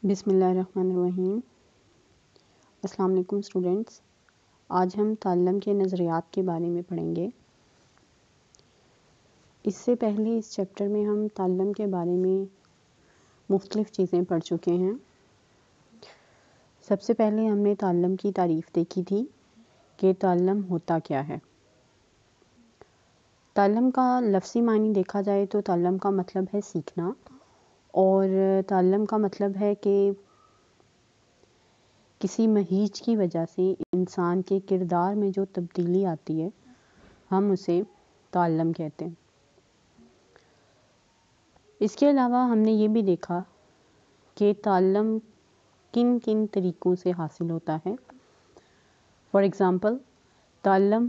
بسم اللہ الرحمن الرحیم۔ السلام علیکم اسٹوڈنٹس، آج ہم تعلم کے نظریات کے بارے میں پڑھیں گے۔ اس سے پہلے اس چیپٹر میں ہم تعلم کے بارے میں مختلف چیزیں پڑھ چکے ہیں۔ سب سے پہلے ہم نے تعلم کی تعریف دیکھی تھی کہ تعلم ہوتا کیا ہے۔ تعلم کا لفظی معنی دیکھا جائے تو تعلم کا مطلب ہے سیکھنا، اور تعلم کا مطلب ہے کہ کسی مہیج کی وجہ سے انسان کے کردار میں جو تبدیلی آتی ہے ہم اسے تعلم کہتے ہیں۔ اس کے علاوہ ہم نے یہ بھی دیکھا کہ تعلم کن کن طریقوں سے حاصل ہوتا ہے۔ فار ایگزامپل، تعلم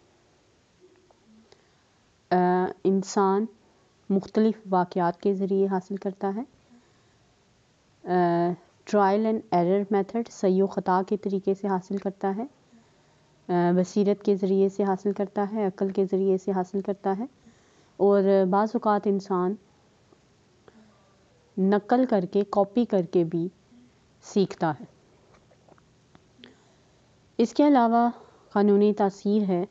انسان مختلف واقعات کے ذریعے حاصل کرتا ہے۔ ٹرائل اینڈ ایرر میتھڈ، صحیح و خطا کے طریقے سے حاصل کرتا ہے، بصیرت کے ذریعے سے حاصل کرتا ہے، عقل کے ذریعے سے حاصل کرتا ہے، اور بعض اوقات انسان نقل کر کے، کاپی کر کے بھی سیکھتا ہے۔ اس کے علاوہ قانونی تاثیر ہے۔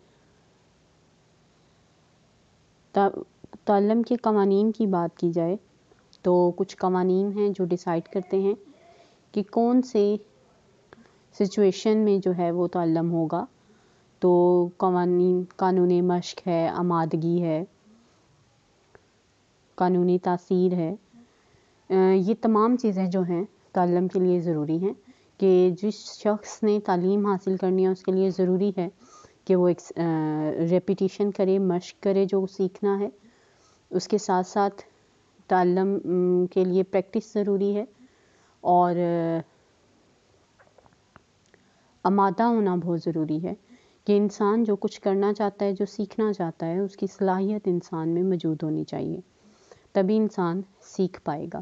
تعلم کے قوانین کی بات کی جائے تو کچھ قوانین ہیں جو ڈیسائیڈ کرتے ہیں کہ کون سے سچویشن میں جو ہے وہ تعلم ہوگا۔ تو قوانین، قانون مشق ہے، آمادگی ہے، قانونی تاثیر ہے، یہ تمام چیزیں جو ہیں تعلم کے لیے ضروری ہیں کہ جس شخص نے تعلیم حاصل کرنی ہے اس کے لیے ضروری ہے کہ وہ ایک ریپیٹیشن کرے، مشق کرے جو سیکھنا ہے۔ اس کے ساتھ ساتھ تعلم کے لیے پریکٹس ضروری ہے، اور آمادہ ہونا بہت ضروری ہے کہ انسان جو کچھ کرنا چاہتا ہے، جو سیکھنا چاہتا ہے، اس کی صلاحیت انسان میں موجود ہونی چاہیے، تبھی انسان سیکھ پائے گا۔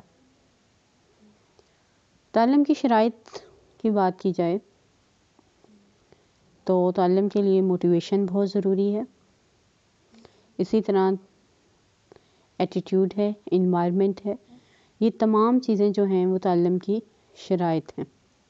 تعلم کی شرائط کی بات کی جائے تو تعلم کے لیے موٹیویشن بہت ضروری ہے، اسی طرح ایٹیٹیوڈ ہے، انوائرمنٹ ہے، یہ تمام چیزیں جو ہیں وہ تعلم کی شرائط ہیں۔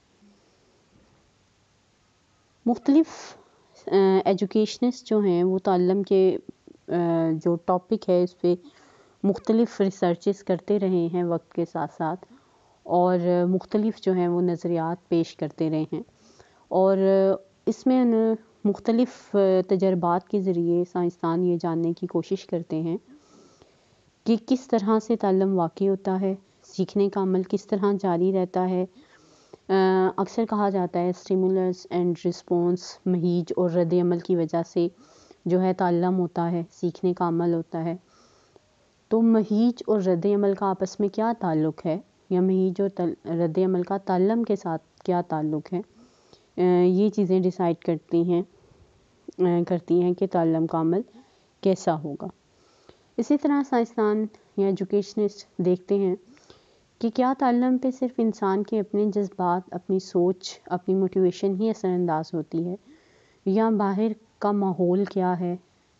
مختلف ایجوکیشنسٹ جو ہیں وہ تعلم کے جو ٹاپک ہے اس پہ مختلف ریسرچز کرتے رہے ہیں وقت کے ساتھ ساتھ، اور مختلف جو ہیں وہ نظریات پیش کرتے رہے ہیں، اور اس میں مختلف تجربات کے ذریعے سائنسدان یہ جاننے کی کوشش کرتے ہیں کہ کس طرح سے تعلم واقع ہوتا ہے، سیکھنے کا عمل کس طرح جاری رہتا ہے۔ اکثر کہا جاتا ہے اسٹیمولس اینڈ رسپانس، مہیج اور رد عمل کی وجہ سے جو ہے تعلم ہوتا ہے، سیکھنے کا عمل ہوتا ہے۔ تو مہیج اور رد عمل کا آپس میں کیا تعلق ہے، یا مہیج اور رد عمل کا تعلم کے ساتھ کیا تعلق ہے، یہ چیزیں ڈیسائیڈ کرتی ہیں کہ تعلم کا عمل کیسا ہوگا۔ اسی طرح سائنسدان یا ایجوکیشنسٹ دیکھتے ہیں کہ کیا تعلم پہ صرف انسان کے اپنے جذبات، اپنی سوچ، اپنی موٹیویشن ہی اثر انداز ہوتی ہے، یا باہر کا ماحول کیا ہے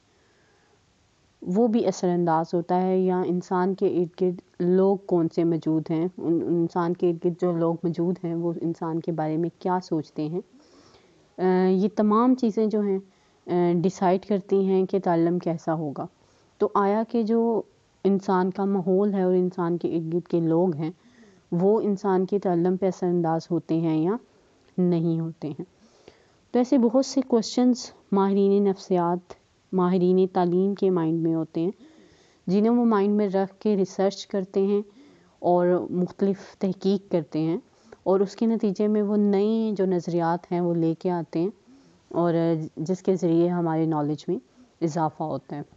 وہ بھی اثر انداز ہوتا ہے، یا انسان کے ارد گرد لوگ کون سے موجود ہیں، انسان کے ارد گرد جو لوگ موجود ہیں وہ انسان کے بارے میں کیا سوچتے ہیں۔ یہ تمام چیزیں جو ہیں ڈیسائیڈ کرتی ہیں کہ تعلم کیسا ہوگا۔ تو آیا کہ جو انسان کا ماحول ہے اور انسان کے ارد گرد کے لوگ ہیں وہ انسان کے تعلم پہ اثر انداز ہوتے ہیں یا نہیں ہوتے ہیں۔ تو ایسے بہت سے کوشچنز ماہرین نفسیات، ماہرین تعلیم کے مائنڈ میں ہوتے ہیں، جنہیں وہ مائنڈ میں رکھ کے ریسرچ کرتے ہیں اور مختلف تحقیق کرتے ہیں، اور اس کے نتیجے میں وہ نئے جو نظریات ہیں وہ لے کے آتے ہیں، اور جس کے ذریعے ہمارے نالج میں اضافہ ہوتا ہے۔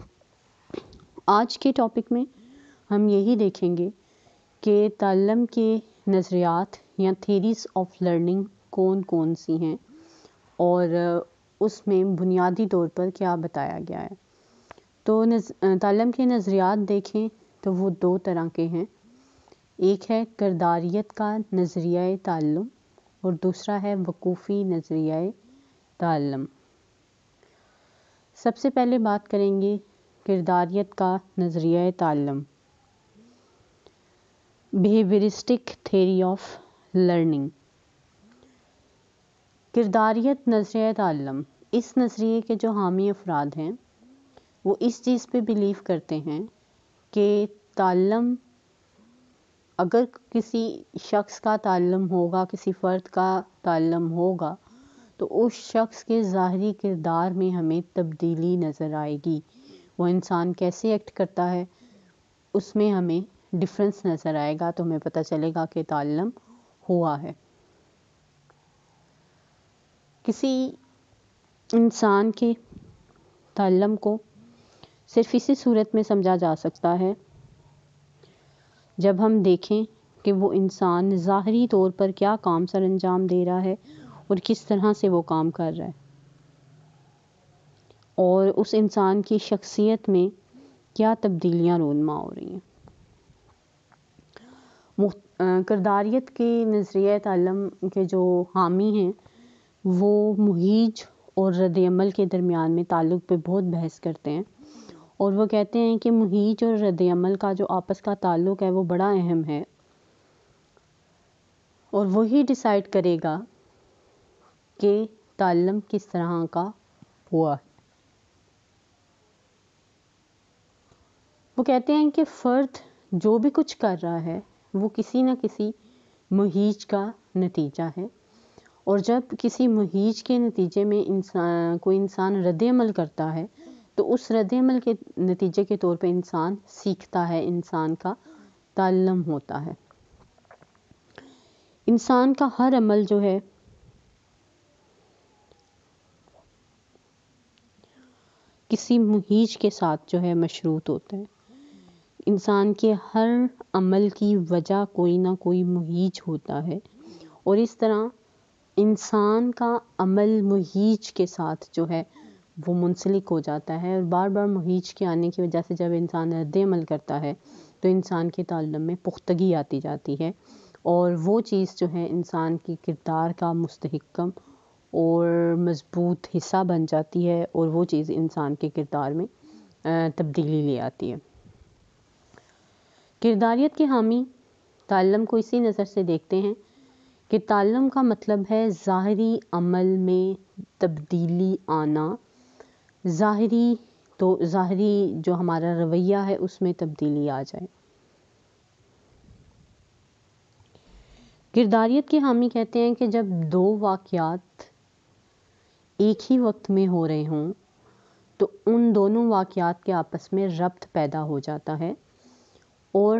آج کے ٹاپک میں ہم یہی دیکھیں گے کہ تعلم کے نظریات یا تھیریز آف لرننگ کون کون سی ہیں، اور اس میں بنیادی طور پر کیا بتایا گیا ہے۔ تو تعلم کے نظریات دیکھیں تو وہ دو طرح کے ہیں، ایک ہے کرداریت کا نظریہ تعلم، اور دوسرا ہے وقوفی نظریہ تعلم۔ سب سے پہلے بات کریں گے کرداریت کا نظریہ تعلم۔ Behaviouristic theory of learning. کرداریت نظریہ تعلم. اس نظریے کے جو حامی افراد ہیں وہ اس چیز پہ بلیو کرتے ہیں کہ تعلم، اگر کسی شخص کا تعلم ہوگا، کسی فرد کا تعلم ہوگا، تو اس شخص کے ظاہری کردار میں ہمیں تبدیلی نظر آئے گی. وہ انسان کیسے ایکٹ کرتا ہے اس میں ہمیں ڈفرینس نظر آئے گا، تو ہمیں پتہ چلے گا کہ تعلم ہوا ہے. کسی انسان کے تعلم کو صرف اسی صورت میں سمجھا جا سکتا ہے جب ہم دیکھیں کہ وہ انسان ظاہری طور پر کیا کام سر انجام دے رہا ہے اور کس طرح سے وہ کام کر رہا ہے، اور اس انسان کی شخصیت میں کیا تبدیلیاں رونما ہو رہی ہیں. کرداریت کے نظریہ تعلم کے جو حامی ہیں وہ مہیج اور رد عمل کے درمیان میں تعلق پہ بہت بحث کرتے ہیں، اور وہ کہتے ہیں کہ مہیج اور رد عمل کا جو آپس کا تعلق ہے وہ بڑا اہم ہے، اور وہی ڈیسائیڈ کرے گا کہ تعلم کس طرح کا ہوا ہے. وہ کہتے ہیں کہ فرد جو بھی کچھ کر رہا ہے وہ کسی نہ کسی مہیج کا نتیجہ ہے، اور جب کسی مہیج کے نتیجے میں کوئی انسان رد عمل کرتا ہے تو اس رد عمل کے نتیجے کے طور پہ انسان سیکھتا ہے، انسان کا تعلم ہوتا ہے. انسان کا ہر عمل جو ہے کسی مہیج کے ساتھ جو ہے مشروط ہوتا ہے. انسان کے ہر عمل کی وجہ کوئی نہ کوئی مہیج ہوتا ہے، اور اس طرح انسان کا عمل مہیج کے ساتھ جو ہے وہ منسلک ہو جاتا ہے، اور بار بار مہیج کے آنے کی وجہ سے جب انسان رد عمل کرتا ہے تو انسان کے تعلم میں پختگی آتی جاتی ہے، اور وہ چیز جو ہے انسان کی کردار کا مستحکم اور مضبوط حصہ بن جاتی ہے، اور وہ چیز انسان کے کردار میں تبدیلی لے آتی ہے. کرداریت کے حامی تعلم کو اسی نظر سے دیکھتے ہیں کہ تعلم کا مطلب ہے ظاہری عمل میں تبدیلی آنا، ظاہری جو ہمارا رویہ ہے اس میں تبدیلی آ جائے. کرداریت کے حامی کہتے ہیں کہ جب دو واقعات ایک ہی وقت میں ہو رہے ہوں تو ان دونوں واقعات کے آپس میں ربط پیدا ہو جاتا ہے، اور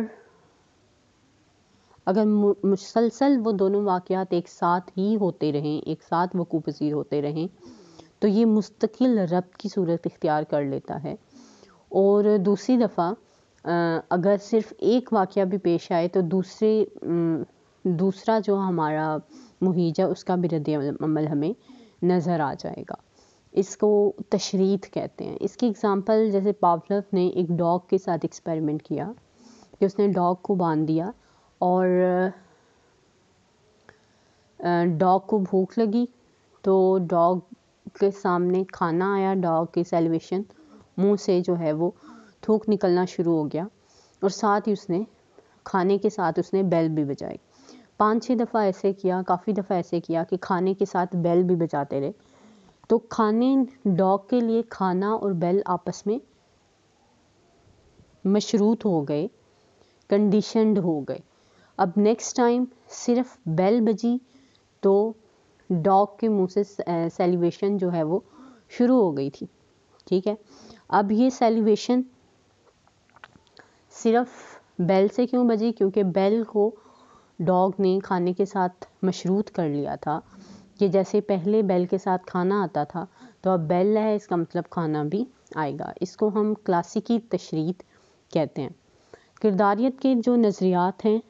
اگر مسلسل وہ دونوں واقعات ایک ساتھ ہی ہوتے رہیں، ایک ساتھ وقوع پذیر ہوتے رہیں، تو یہ مستقل ربط کی صورت اختیار کر لیتا ہے. اور دوسری دفعہ اگر صرف ایک واقعہ بھی پیش آئے تو دوسرا جو ہمارا مہیج ہے اس کا بھی رد عمل ہمیں نظر آ جائے گا. اس کو تشریح کہتے ہیں. اس کی اگزامپل جیسے پاولو نے ایک ڈاگ کے ساتھ ایکسپیریمنٹ کیا کہ اس نے ڈاگ کو باندھ دیا، اور ڈاگ کو بھوک لگی تو ڈاگ کے سامنے کھانا آیا، ڈاگ کی سیلیویشن منہ سے جو ہے وہ تھوک نکلنا شروع ہو گیا، اور ساتھ ہی اس نے کھانے کے ساتھ اس نے بیل بھی بجائی. 5-6 دفعہ ایسے کیا، کافی دفعہ ایسے کیا کہ کھانے کے ساتھ بیل بھی بجاتے رہے، تو ڈاگ کے لیے کھانا اور بیل آپس میں مشروط ہو گئے، کنڈیشنڈ ہو گئے. اب نیکسٹ ٹائم صرف بیل بجی تو ڈاگ کے منہ سے سیلیویشن جو ہے وہ شروع ہو گئی تھی. ٹھیک ہے، اب یہ سیلیویشن صرف بیل سے کیوں بجی؟ کیونکہ بیل کو ڈاگ نے کھانے کے ساتھ مشروط کر لیا تھا کہ جیسے پہلے بیل کے ساتھ کھانا آتا تھا تو اب بیل ہے، اس کا مطلب کھانا بھی آئے گا. اس کو ہم کلاسیکی تشریح کہتے ہیں. کرداریت کے جو نظریات ہیں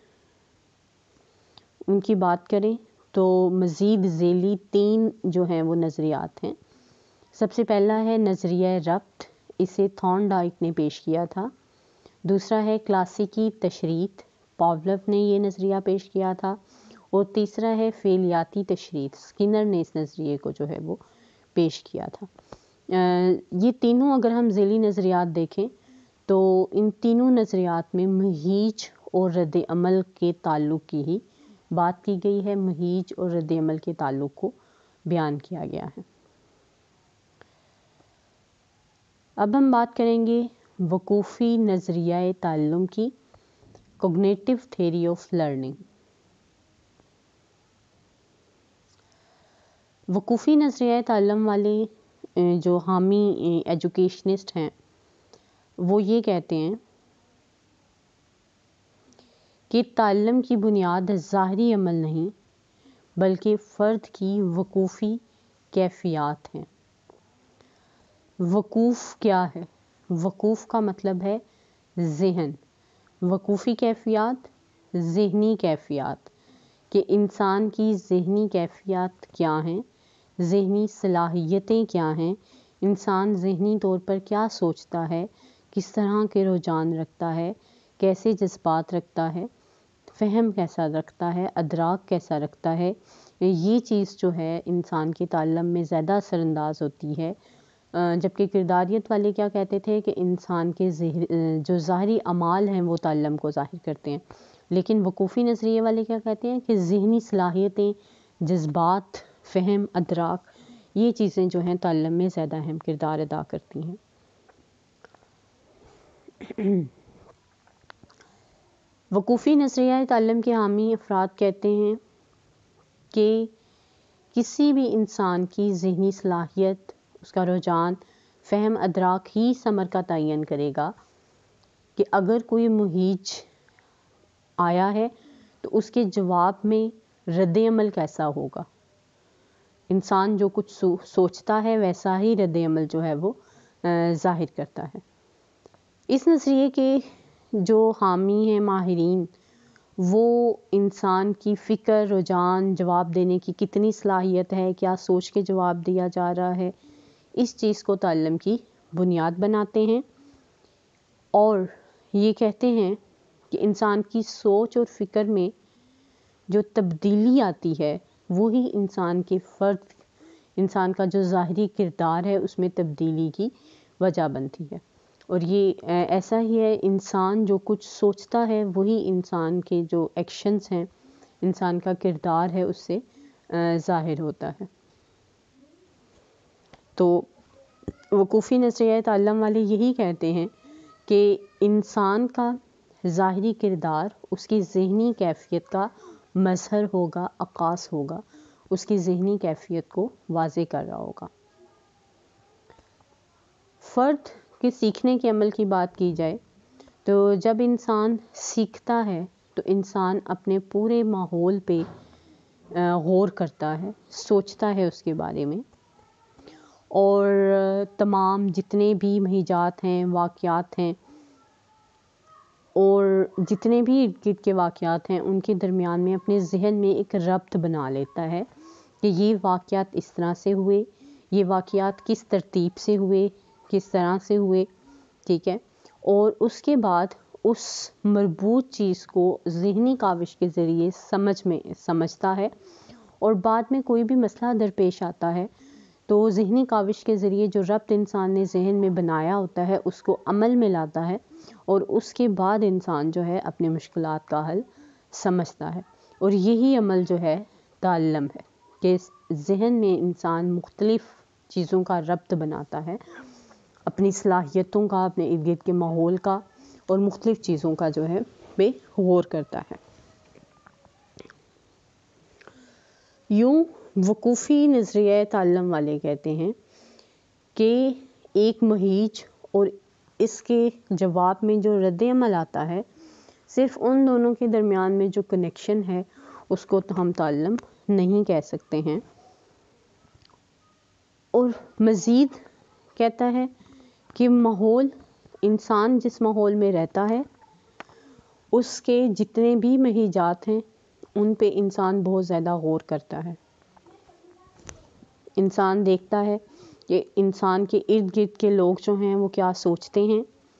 ان کی بات کریں تو مزید ذیلی 3 جو ہیں وہ نظریات ہیں. سب سے پہلا ہے نظریہ ربط، اسے تھارن ڈائک نے پیش کیا تھا. دوسرا ہے کلاسیکی تشریح، پاولو نے یہ نظریہ پیش کیا تھا. اور تیسرا ہے فعلیاتی تشریح، اسکنر نے اس نظریے کو جو ہے وہ پیش کیا تھا. یہ تینوں اگر ہم ذیلی نظریات دیکھیں تو ان تینوں نظریات میں مہیج اور رد عمل کے تعلق کی ہی بات کی گئی ہے، مہیج اور رد عمل کے تعلق کو بیان کیا گیا ہے۔ اب ہم بات کریں گے وقوفی نظریہ تعلم کی، کوگنیٹو تھیوری آف لرننگ۔ وقوفی نظریہ تعلم والے جو حامی ایجوکیشنسٹ ہیں وہ یہ کہتے ہیں کہ تعلم کی بنیاد ظاہری عمل نہیں بلکہ فرد کی وقوفی کیفیات ہیں۔ وقوف کیا ہے؟ وقوف کا مطلب ہے ذہن، وقوفی کیفیات ذہنی کیفیات، کہ انسان کی ذہنی کیفیات کیا ہیں، ذہنی صلاحیتیں کیا ہیں، انسان ذہنی طور پر کیا سوچتا ہے، کس طرح کے رجحان رکھتا ہے، کیسے جذبات رکھتا ہے، فہم کیسا رکھتا ہے، ادراک کیسا رکھتا ہے۔ یہ چیز جو ہے انسان کے تعلم میں زیادہ اثر انداز ہوتی ہے، جبکہ کرداریت والے کیا کہتے تھے کہ انسان کے جو ظاہری اعمال ہیں وہ تعلم کو ظاہر کرتے ہیں، لیکن وقوفی نظریے والے کیا کہتے ہیں کہ ذہنی صلاحیتیں، جذبات، فہم، ادراک، یہ چیزیں جو ہیں تعلم میں زیادہ اہم کردار ادا کرتی ہیں۔ وقوفی نظریہ تعلم کے حامی افراد کہتے ہیں کہ کسی بھی انسان کی ذہنی صلاحیت، اس کا رجحان، فہم، ادراک ہی ثمر کا تعین کرے گا کہ اگر کوئی مہیج آیا ہے تو اس کے جواب میں رد عمل کیسا ہوگا۔ انسان جو کچھ سوچتا ہے ویسا ہی رد عمل جو ہے وہ ظاہر کرتا ہے۔ اس نظریے کے جو حامی ہیں ماہرین، وہ انسان کی فکر، رجحان، جواب دینے کی کتنی صلاحیت ہے، کیا سوچ کے جواب دیا جا رہا ہے، اس چیز کو تعلم کی بنیاد بناتے ہیں، اور یہ کہتے ہیں کہ انسان کی سوچ اور فکر میں جو تبدیلی آتی ہے وہی انسان کے فرد، انسان کا جو ظاہری کردار ہے اس میں تبدیلی کی وجہ بنتی ہے۔ اور یہ ایسا ہی ہے، انسان جو کچھ سوچتا ہے وہی انسان کے جو ایکشنز ہیں، انسان کا کردار ہے اس سے ظاہر ہوتا ہے۔ تو وقوفی نظریہ تعلم والے یہی کہتے ہیں کہ انسان کا ظاہری کردار اس کی ذہنی کیفیت کا مظہر ہوگا، عکاس ہوگا، اس کی ذہنی کیفیت کو واضح کر رہا ہوگا۔ فرد کے سیکھنے کے عمل کی بات کی جائے تو جب انسان سیکھتا ہے تو انسان اپنے پورے ماحول پہ غور کرتا ہے، سوچتا ہے اس کے بارے میں، اور تمام جتنے بھی مہیجات ہیں، واقعات ہیں، اور جتنے بھی ارد گرد کے واقعات ہیں ان کے درمیان میں اپنے ذہن میں ایک ربط بنا لیتا ہے کہ یہ واقعات اس طرح سے ہوئے، یہ واقعات کس ترتیب سے ہوئے، کس طرح سے ہوئے، ٹھیک ہے، اور اس کے بعد اس مربوط چیز کو ذہنی کاوش کے ذریعے سمجھتا ہے، اور بعد میں کوئی بھی مسئلہ درپیش آتا ہے تو ذہنی کاوش کے ذریعے جو ربط انسان نے ذہن میں بنایا ہوتا ہے اس کو عمل میں لاتا ہے، اور اس کے بعد انسان جو ہے اپنے مشکلات کا حل سمجھتا ہے۔ اور یہی عمل جو ہے تعلم ہے کہ ذہن میں انسان مختلف چیزوں کا ربط بناتا ہے، اپنی صلاحیتوں کا، اپنے ارد گرد کے ماحول کا، اور مختلف چیزوں کا جو ہے بے غور کرتا ہے۔ یوں وقوفی نظریہ تعلم والے کہتے ہیں کہ ایک مہیج اور اس کے جواب میں جو رد عمل آتا ہے، صرف ان دونوں کے درمیان میں جو کنیکشن ہے اس کو تو ہم تعلم نہیں کہہ سکتے ہیں۔ اور مزید کہتا ہے کہ ماحول، انسان جس ماحول میں رہتا ہے اس کے جتنے بھی مہیجات ہیں ان پہ انسان بہت زیادہ غور کرتا ہے۔ انسان دیکھتا ہے کہ انسان کے ارد گرد کے لوگ جو ہیں وہ کیا سوچتے ہیں،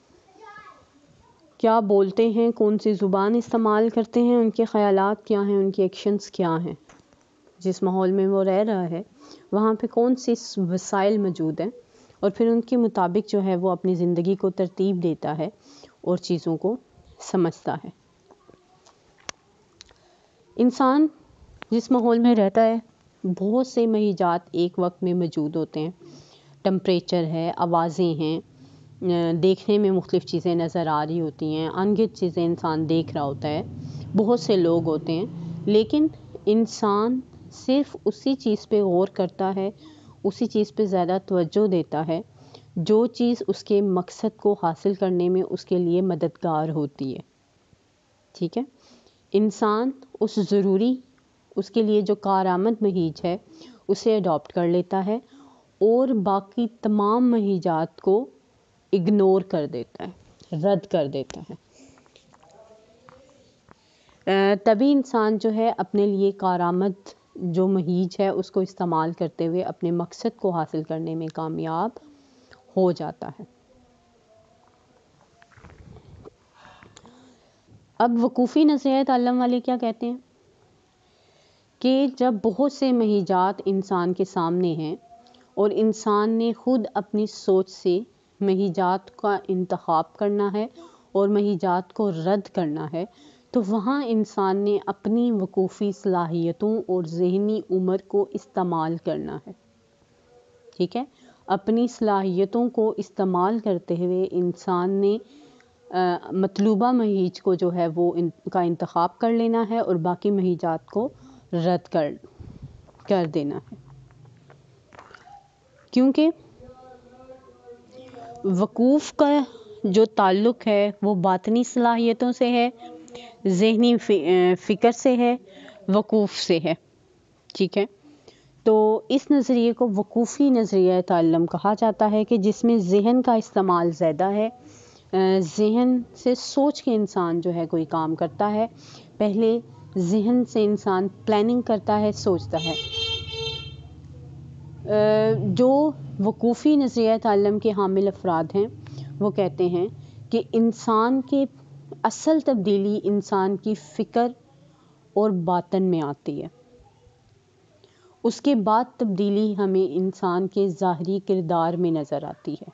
کیا بولتے ہیں، کون سی زبان استعمال کرتے ہیں، ان کے خیالات کیا ہیں، ان کے ایکشنز کیا ہیں، جس ماحول میں وہ رہ رہا ہے وہاں پہ کون سی وسائل موجود ہیں، اور پھر ان کے مطابق جو ہے وہ اپنی زندگی کو ترتیب دیتا ہے اور چیزوں کو سمجھتا ہے۔ انسان جس ماحول میں رہتا ہے بہت سے مہیجات ایک وقت میں موجود ہوتے ہیں. ٹمپریچر ہے، آوازیں ہیں، دیکھنے میں مختلف چیزیں نظر آ رہی ہوتی ہیں، انگت چیزیں انسان دیکھ رہا ہوتا ہے، بہت سے لوگ ہوتے ہیں، لیکن انسان صرف اسی چیز پہ غور کرتا ہے، اسی چیز پہ زیادہ توجہ دیتا ہے جو چیز اس کے مقصد کو حاصل کرنے میں اس کے لیے مددگار ہوتی ہے. ٹھیک ہے، انسان اس کے لیے جو کارآمد مہیج ہے اسے اڈاپٹ کر لیتا ہے اور باقی تمام مہیجات کو اگنور کر دیتا ہے، رد کر دیتا ہے. تبھی انسان جو ہے اپنے لیے کارآمد جو مہیج ہے اس کو استعمال کرتے ہوئے اپنے مقصد کو حاصل کرنے میں کامیاب ہو جاتا ہے. اب وقوفی نظریہ تعلم والے کیا کہتے ہیں کہ جب بہت سے مہیجات انسان کے سامنے ہیں اور انسان نے خود اپنی سوچ سے مہیجات کا انتخاب کرنا ہے اور مہیجات کو رد کرنا ہے، تو وہاں انسان نے اپنی وقوفی صلاحیتوں اور ذہنی عمر کو استعمال کرنا ہے. ٹھیک ہے، اپنی صلاحیتوں کو استعمال کرتے ہوئے انسان نے مطلوبہ مہیج کو جو ہے وہ کا انتخاب کر لینا ہے اور باقی مہیجات کو رد کر دینا ہے. کیونکہ وقوف کا جو تعلق ہے وہ باطنی صلاحیتوں سے ہے، ذہنی فکر سے ہے، وقوف سے ہے. ٹھیک ہے، تو اس نظریے کو وقوفی نظریہ تعلم کہا جاتا ہے کہ جس میں ذہن کا استعمال زیادہ ہے. ذہن سے سوچ کے انسان جو ہے کوئی کام کرتا ہے، پہلے ذہن سے انسان پلاننگ کرتا ہے، سوچتا ہے. جو وقوفی نظریہ تعلم کے حامل افراد ہیں وہ کہتے ہیں کہ انسان کے اصل تبدیلی انسان کی فکر اور باطن میں آتی ہے، اس کے بعد تبدیلی ہمیں انسان کے ظاہری کردار میں نظر آتی ہے.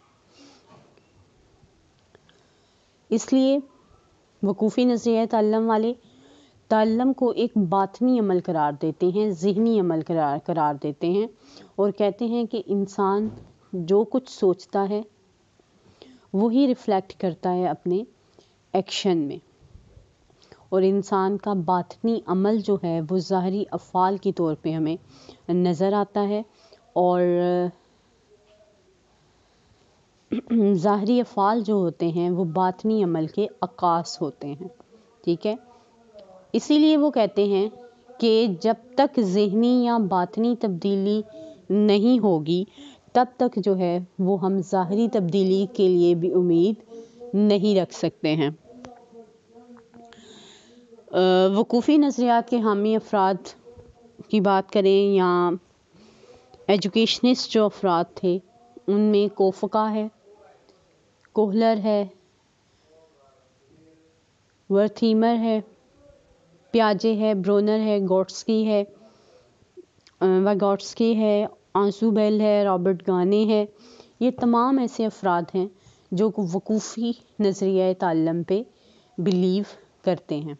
اس لیے وقوفی نظریہ تعلم والے تعلم کو ایک باطنی عمل قرار دیتے ہیں، ذہنی عمل قرار دیتے ہیں اور کہتے ہیں کہ انسان جو کچھ سوچتا ہے وہی ریفلیکٹ کرتا ہے اپنے ایکشن میں، اور انسان کا باطنی عمل جو ہے وہ ظاہری افعال کے طور پہ ہمیں نظر آتا ہے، اور ظاہری افعال جو ہوتے ہیں وہ باطنی عمل کے عکاس ہوتے ہیں. ٹھیک ہے، اسی لیے وہ کہتے ہیں کہ جب تک ذہنی یا باطنی تبدیلی نہیں ہوگی تب تک جو ہے وہ ہم ظاہری تبدیلی کے لیے بھی امید نہیں رکھ سکتے ہیں. وقوفی نظریات کے حامی افراد کی بات کریں یا ایجوکیشنسٹ جو افراد تھے ان میں کوفکا ہے، کوہلر ہے، ورتھیمر ہے، پیاجے ہے، برونر ہے، واگوٹسکی ہے، آنسوبیل ہے، رابرٹ گانے ہے. یہ تمام ایسے افراد ہیں جو وقوفی نظریہ تعلم پہ بلیو کرتے ہیں.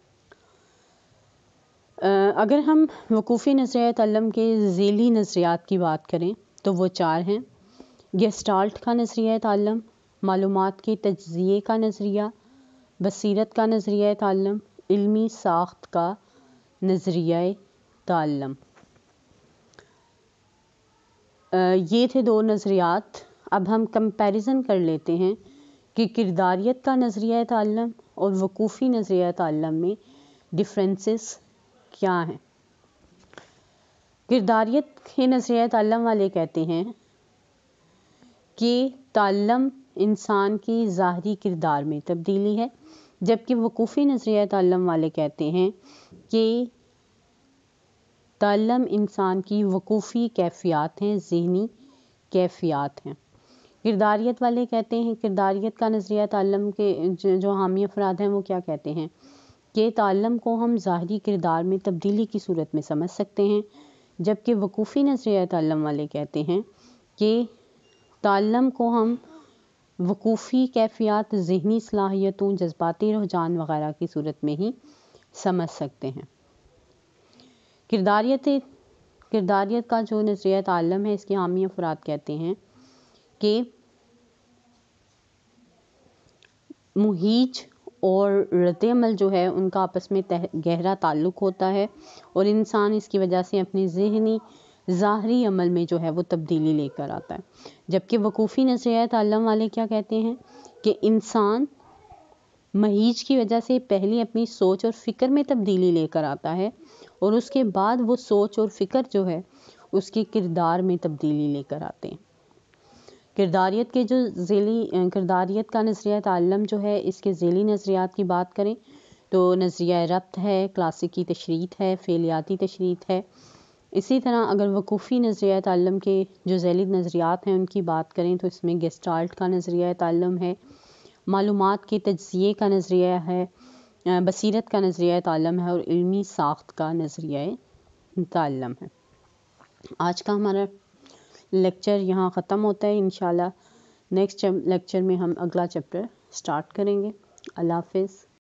اگر ہم وقوفی نظریہ تعلم کے ذیلی نظریات کی بات کریں تو وہ 4 ہیں: گیسٹالٹ کا نظریہ تعلم، معلومات کے تجزیے کا نظریہ، بصیرت کا نظریہ تعلم، علمی ساخت کا نظریہ تعلم. یہ تھے 2 نظریات. اب ہم کمپیریزن کر لیتے ہیں کہ کرداریت کا نظریہ تعلم اور وقوفی نظریہ تعلم میں ڈفرینسز کیا ہیں. کرداریت کے نظریہ تعلم والے کہتے ہیں کہ تعلم انسان کی ظاہری کردار میں تبدیلی ہے، جبکہ وقوفی نظریہ تعلم والے کہتے ہیں کہ تعلم انسان کی وقوفی کیفیات ہیں، ذہنی کیفیات ہیں. کرداریت والے کہتے ہیں، کرداریت کا نظریہ تعلم کے جو حامی افراد ہیں وہ کیا کہتے ہیں کہ تعلم کو ہم ظاہری کردار میں تبدیلی کی صورت میں سمجھ سکتے ہیں، جبکہ وقوفی نظریہ تعلم والے کہتے ہیں کہ تعلم کو ہم وقوفی کیفیات، ذہنی صلاحیتوں، جذباتی رجحان وغیرہ کی صورت میں ہی سمجھ سکتے ہیں. کرداریت کا جو نظریہ تعلم ہے، اس کے حامی افراد کہتے ہیں کہ مہیج اور رد عمل جو ہے ان کا آپس میں گہرا تعلق ہوتا ہے، اور انسان اس کی وجہ سے اپنی ذہنی ظاہری عمل میں جو ہے وہ تبدیلی لے کر آتا ہے۔ جبکہ وقوفی نظریہ تعلم والے کیا کہتے ہیں کہ انسان مہیج کی وجہ سے پہلے اپنی سوچ اور فکر میں تبدیلی لے کر آتا ہے، اور اس کے بعد وہ سوچ اور فکر جو ہے اس کے کردار میں تبدیلی لے کر آتے ہیں۔ کرداریت کا نظریہ تعلم جو ہے، اس کے ذیلی نظریات کی بات کریں تو نظریہ ربط ہے، کلاسیکی تشریح ہے، فعلیاتی تشریح ہے۔ اسی طرح اگر وقوفی نظریہ تعلم کے جو ذیلی نظریات ہیں ان کی بات کریں تو اس میں گیسٹالٹ کا نظریہ تعلم ہے، معلومات کے تجزیے کا نظریہ ہے، بصیرت کا نظریہ تعلم ہے، اور علمی ساخت کا نظریہ تعلم ہے۔ آج کا ہمارا لیکچر یہاں ختم ہوتا ہے۔ انشاءاللہ نیکسٹ لیکچر میں ہم اگلا چیپٹر سٹارٹ کریں گے۔ اللہ حافظ۔